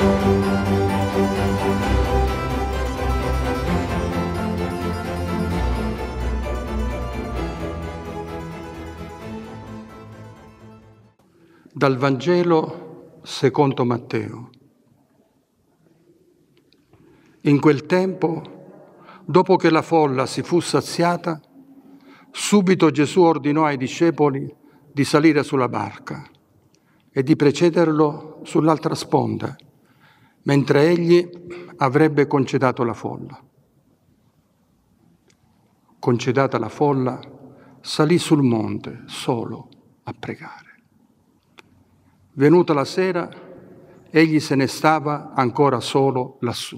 Dal Vangelo secondo Matteo. In quel tempo, dopo che la folla si fu saziata, subito Gesù ordinò ai discepoli di salire sulla barca e di precederlo sull'altra sponda, mentre egli avrebbe concedato la folla. Concedata la folla, salì sul monte solo a pregare. Venuta la sera, egli se ne stava ancora solo lassù.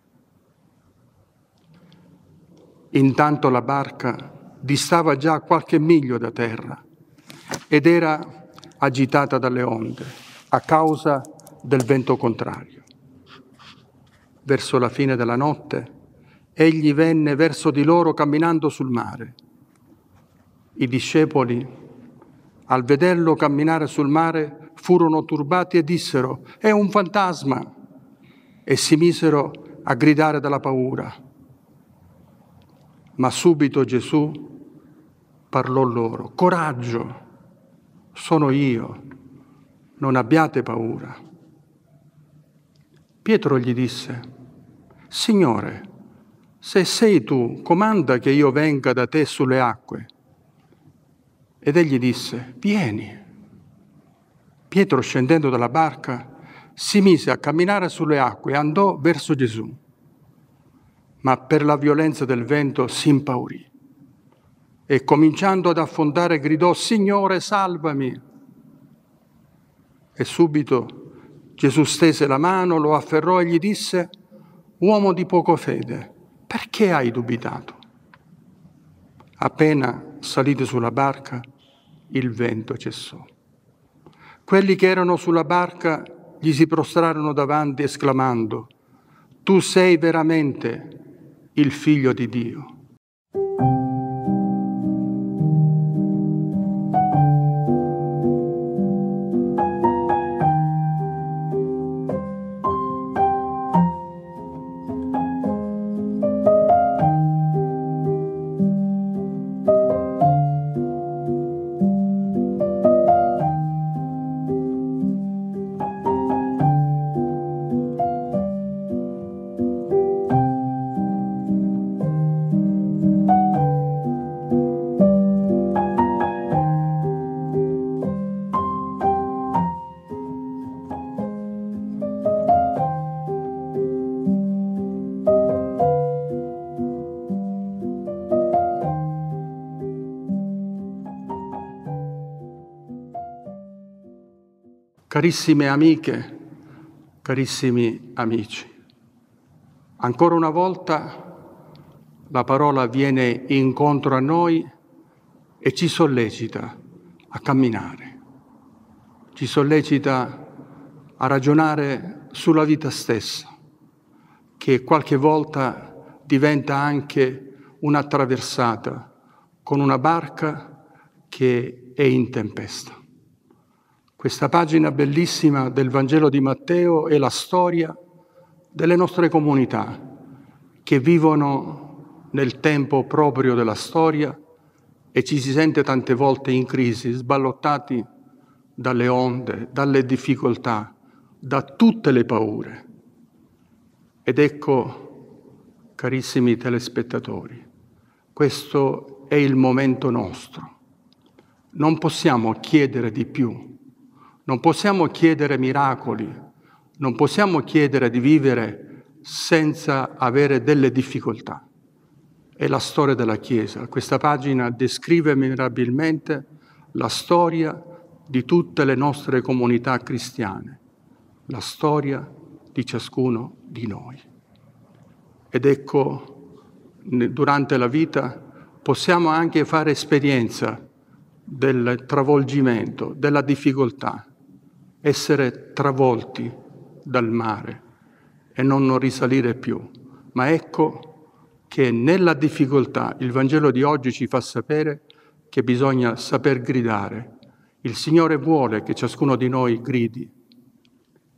Intanto la barca distava già qualche miglio da terra ed era agitata dalle onde a causa del vento contrario. Verso la fine della notte, egli venne verso di loro camminando sul mare. I discepoli, al vederlo camminare sul mare, furono turbati e dissero: «È un fantasma!» e si misero a gridare dalla paura. Ma subito Gesù parlò loro: «Coraggio, sono io, non abbiate paura». Pietro gli disse: «Signore, se sei tu, comanda che io venga da te sulle acque». Ed egli disse: «Vieni». Pietro, scendendo dalla barca, si mise a camminare sulle acque e andò verso Gesù. Ma per la violenza del vento si impaurì e, cominciando ad affondare, gridò: «Signore, salvami!» E subito Gesù stese la mano, lo afferrò e gli disse: «Uomo di poca fede, perché hai dubitato?» Appena saliti sulla barca, il vento cessò. Quelli che erano sulla barca gli si prostrarono davanti, esclamando: «Tu sei veramente il Figlio di Dio». Carissime amiche, carissimi amici, ancora una volta la parola viene incontro a noi e ci sollecita a camminare, ci sollecita a ragionare sulla vita stessa, che qualche volta diventa anche una traversata con una barca che è in tempesta. Questa pagina bellissima del Vangelo di Matteo è la storia delle nostre comunità che vivono nel tempo proprio della storia e ci si sente tante volte in crisi, sballottati dalle onde, dalle difficoltà, da tutte le paure. Ed ecco, carissimi telespettatori, questo è il momento nostro. Non possiamo chiedere di più. Non possiamo chiedere miracoli, non possiamo chiedere di vivere senza avere delle difficoltà. È la storia della Chiesa. Questa pagina descrive mirabilmente la storia di tutte le nostre comunità cristiane, la storia di ciascuno di noi. Ed ecco, durante la vita possiamo anche fare esperienza del travolgimento, della difficoltà, essere travolti dal mare e non risalire più. Ma ecco che nella difficoltà il Vangelo di oggi ci fa sapere che bisogna saper gridare. Il Signore vuole che ciascuno di noi gridi.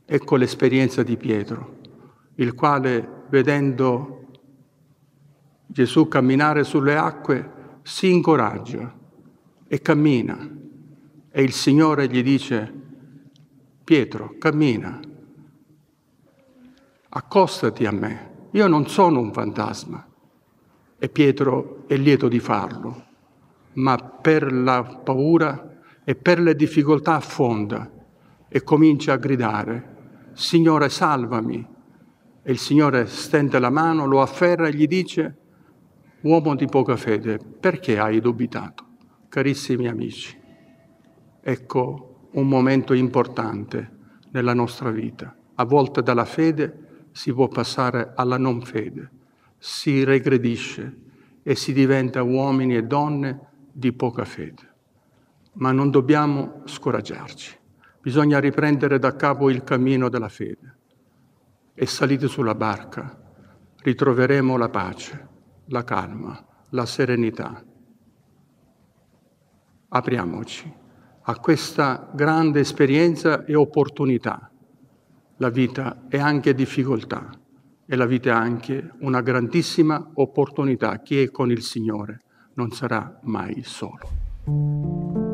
Ecco l'esperienza di Pietro, il quale, vedendo Gesù camminare sulle acque, si incoraggia e cammina. E il Signore gli dice: Pietro, cammina, accostati a me, io non sono un fantasma. E Pietro è lieto di farlo, ma per la paura e per le difficoltà affonda e comincia a gridare: Signore, salvami! E il Signore stende la mano, lo afferra e gli dice: uomo di poca fede, perché hai dubitato? Carissimi amici, ecco un momento importante nella nostra vita. A volte dalla fede si può passare alla non fede, si regredisce e si diventa uomini e donne di poca fede. Ma non dobbiamo scoraggiarci, bisogna riprendere da capo il cammino della fede. E salite sulla barca, ritroveremo la pace, la calma, la serenità. Apriamoci a questa grande esperienza e opportunità. La vita è anche difficoltà e la vita è anche una grandissima opportunità. Chi è con il Signore non sarà mai solo.